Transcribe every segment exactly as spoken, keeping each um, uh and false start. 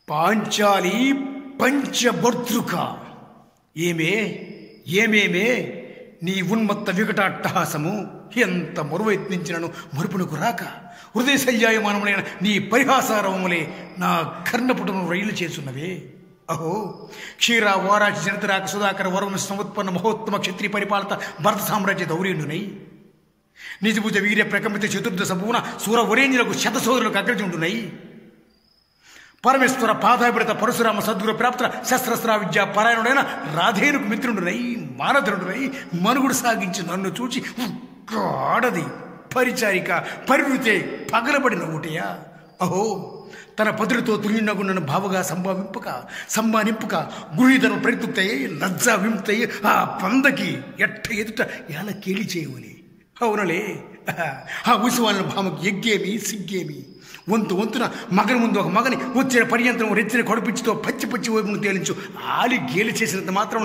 పాంచాలి పంచభద్రుక. ఏమే ఏమేమే నీ ఉన్మత్త వికటాట్టహాసము ఎంత మరువయత్నించినను మరుపునకు రాక హృదయ శల్యాయమానములైన నీ పరిహాసారవములే నా కర్ణపుటను రైలు చేస్తున్నవే. అహో క్షీర వారాచి జనతరాక సుధాకర వరమ సముత్పన్న మహోత్తమ క్షత్రియ పరిపాలత భరత సామ్రాజ్య దౌర్యుండునై నిజభుజ వీర్య ప్రకంపిత చతుర్దశ భువన సూర వరేంద్రులకు శతసోదరులకు అగ్రజుండునై పరమేశ్వర పాదాభిడత పరశురామ సద్గురు ప్రాప్త శస్త్రస్త్ర విద్యా పరాయణుడైన రాధేనుకు మిత్రుడునై మానధరుడునై మనుగుడు సాగించి నన్ను చూచి ఆడది పరిచారిక పరివృతే పగలబడిన ఊటయా. అహో తన పదులతో తుల్యునగున్న భావగా సంభావింపక సంభానింపక గృహీధర్మ పరితృప్తయ్యి లజ్జా విముక్తయ్యి ఆ పందకి ఎట్ట ఎదుట ఎలా కేలి చేయవని. అవునలే ఆ ఉత్సవాలను భామకి ఎగ్గేమి సిగ్గేమి. వంతు వంతున మగని ముందు ఒక మగని వచ్చిన పర్యంతరం రెచ్చిన కొడపిచ్చితో పచ్చి పచ్చి వైపును తేలించు ఆలి గేలి చేసినంత మాత్రం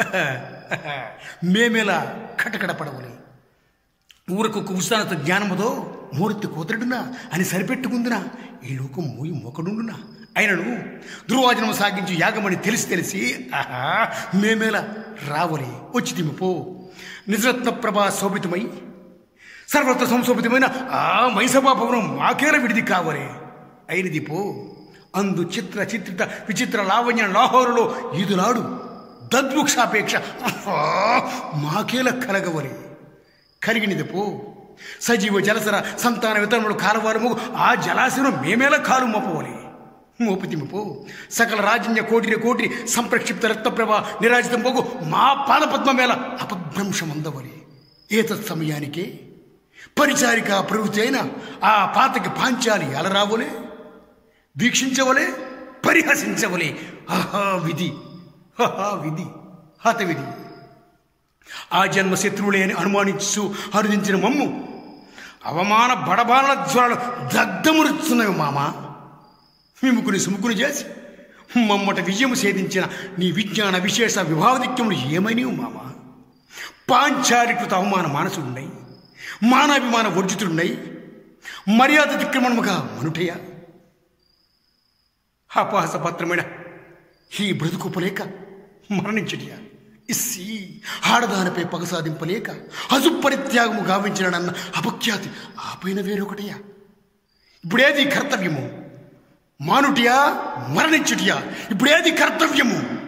మేమేలా కటకడ పడవని. ఊరకు ఉత్సాహత జ్ఞానముతో మూర్తి కూతురుడునా అని సరిపెట్టుకుందునా ఈ లోకం మూయి మొకడుండునా అయినను దుర్వాచనము సాగించి యాగమని తెలిసి తెలిసి ఆహా మేమేలా రావలి వచ్చి తిమ్మిపో. నిజరత్న ప్రభా శోభితమై సర్వత్ర సంశోభితమైన ఆ మైసభా భవనం మాకేల విడిది కావలే అయినది పో. అందు చిత్ర చిత్రిత విచిత్ర లావణ్య లాహోరులో ఈదునాడు దద్వృక్షాపేక్ష మాకేల కలగవలే కలిగినది పో. సజీవ జలసర సంతాన వితరణలు కాలవారము ఆ జలాశయం మేమేలా కాలు మోపవలే మోపితిమిపో. సకల రాజన్య కోటిని కోటి సంప్రక్షిప్త రక్తప్రభ నిరాజితం పోగు మా పాదపద్మమేళ అపభ్రంశమందవలే. ఏతత్ సమయానికే పరిచారిక ప్రవృత్తి అయిన ఆ పాతకి పాంచాలి అలరావలే వీక్షించవలే పరిహసించవలే. ఆహా విధి హహా విధి హత విధి. ఆ జన్మ శత్రువులే అని అనుమానించు హరించిన మమ్ము అవమాన బడబాల జ్వరాలు దగ్ధమురుచున్నవి మామ. విముకుని సుముకుని చేసి మమ్మట విజయము సేధించిన నీ విజ్ఞాన విశేష విభావదిక్యములు ఏమైనవి మామ. పాంచాలికృత అవమాన మానసుడున్నాయి మానాభిమాన వర్జితులున్నాయి మర్యాద దిక్రమణముగా మనుటయ్య. అపహాసపత్రమైన ఈ బ్రతుకుపలేక మరణించడియా. ఇస్సి ఆడదానిపై పగ సాధింపలేక అజుపరిత్యాగము గావించినన్న అపఖ్యాతి ఆ పైన వేరొకటయా. ఇప్పుడేది కర్తవ్యము మానుటియా మరణించుటియా? ఇప్పుడేది కర్తవ్యము?